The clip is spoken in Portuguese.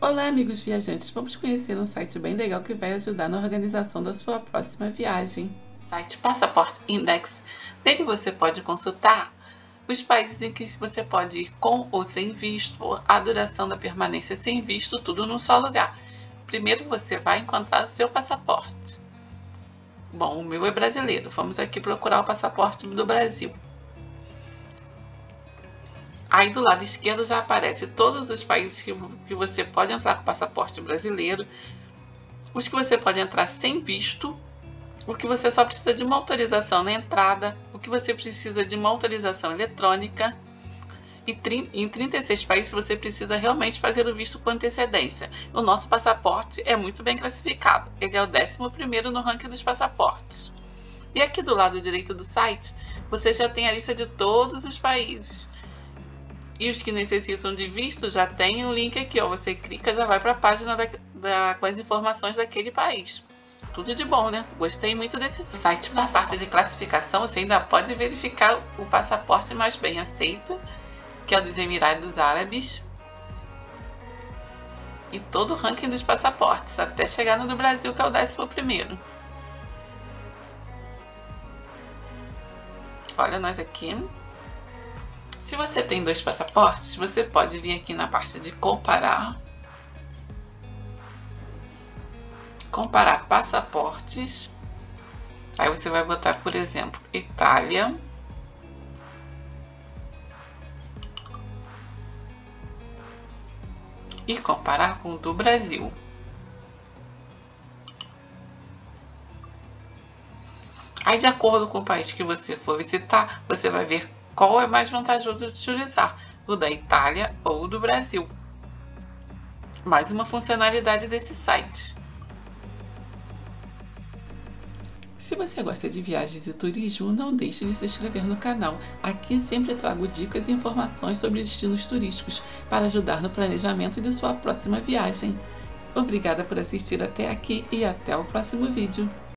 Olá, amigos viajantes! Vamos conhecer um site bem legal que vai ajudar na organização da sua próxima viagem. Site Passport Index. Nele você pode consultar os países em que você pode ir com ou sem visto, a duração da permanência sem visto, tudo num só lugar. Primeiro você vai encontrar o seu passaporte. Bom, o meu é brasileiro. Vamos aqui procurar o passaporte do Brasil. Aí do lado esquerdo já aparece todos os países que você pode entrar com passaporte brasileiro, os que você pode entrar sem visto, o que você só precisa de uma autorização na entrada, o que você precisa de uma autorização eletrônica, e em 36 países você precisa realmente fazer o visto com antecedência. O nosso passaporte é muito bem classificado, ele é o 11º no ranking dos passaportes. E aqui do lado direito do site, você já tem a lista de todos os países. E os que necessitam de visto já tem um link aqui, ó. Você clica, já vai para a página com as informações daquele país. Tudo de bom, né? Gostei muito desse site. Na parte de classificação, você ainda pode verificar o passaporte mais bem aceito, que é o dos Emirados Árabes. E todo o ranking dos passaportes, até chegar no do Brasil, que é o 11º. Olha nós aqui. Se você tem 2 passaportes, você pode vir aqui na parte de comparar. Comparar passaportes. Aí você vai botar, por exemplo, Itália. E comparar com o do Brasil. Aí, de acordo com o país que você for visitar, você vai ver qual é mais vantajoso de utilizar, o da Itália ou o do Brasil. Mais uma funcionalidade desse site. Se você gosta de viagens e turismo, não deixe de se inscrever no canal. Aqui sempre trago dicas e informações sobre destinos turísticos para ajudar no planejamento de sua próxima viagem. Obrigada por assistir até aqui e até o próximo vídeo.